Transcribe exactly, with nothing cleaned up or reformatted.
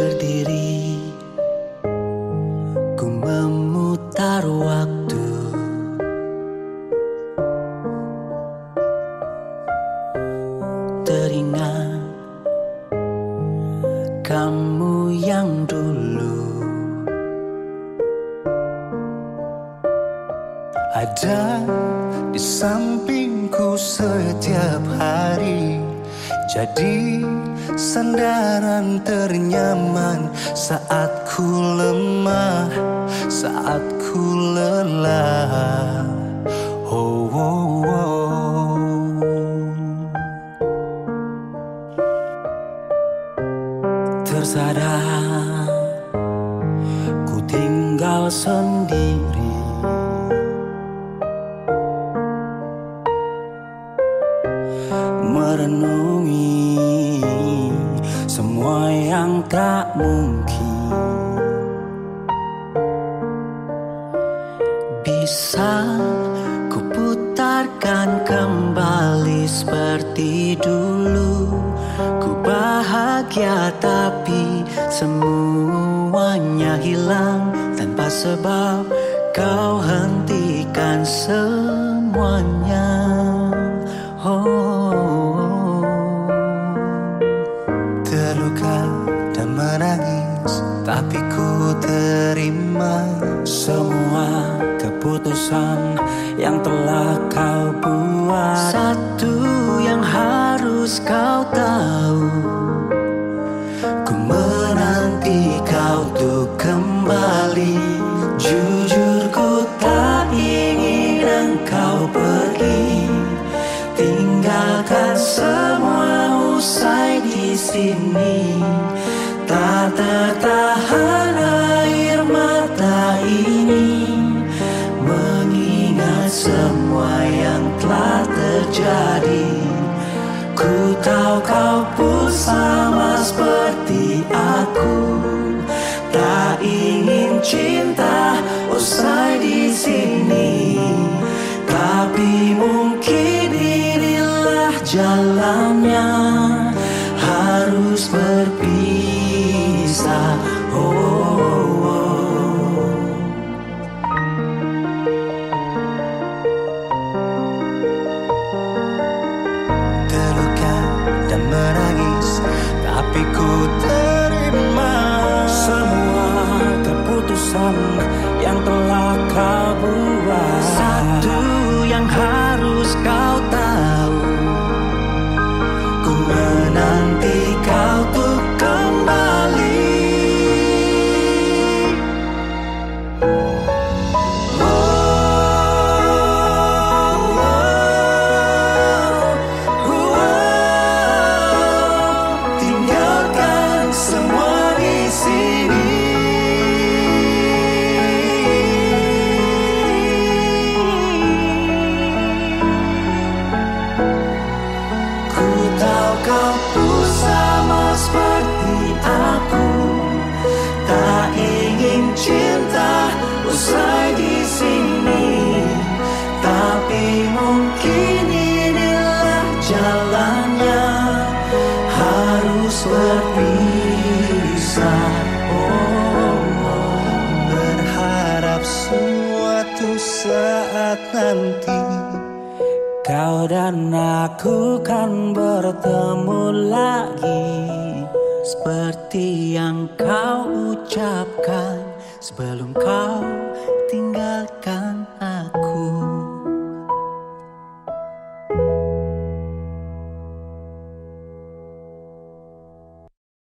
berdiri, ku memutar waktu. Teringat kamu yang dulu ada di sampingku setiap hari, jadi sandaran ternyaman saat ku lemah, saat ku lelah. Oh, oh, oh. Tersadar ku tinggal sendiri, merenungi semua yang tak mungkin bisa ku putarkan kembali seperti dulu. Ku bahagia tapi semuanya hilang tanpa sebab kau hentikan semuanya. Oh, terluka dan menangis, tapi ku terima semua keputusan yang telah kau buat. Satu yang harus kau tahu, ku menanti kau tuh kembali. Jujur ku tak ingin engkau pergi, tinggalkan semua usai di sini. Tak tertahan air mata ini, mengingat semua yang telah terjadi. Ku tahu kau pun sama seperti aku, tak ingin cinta usai di sini. Tapi mungkin inilah jalannya, harus berpisah. Oh, oh, oh. Terluka dan menangis, tapi ku terima semua keputusan yang telah kau buat. Satu yang harus kau tahu, ku menanti kau tuh kembali. Oh, oh, oh, oh. Tinggalkan semua di sini. Kau pun sama seperti aku, tak ingin cinta usai di sini. Tapi mungkin inilah jalannya, harus berpisah. Oh, oh. Berharap suatu saat nanti kau dan aku kan bertemu lagi, seperti yang kau ucapkan sebelum kau tinggalkan.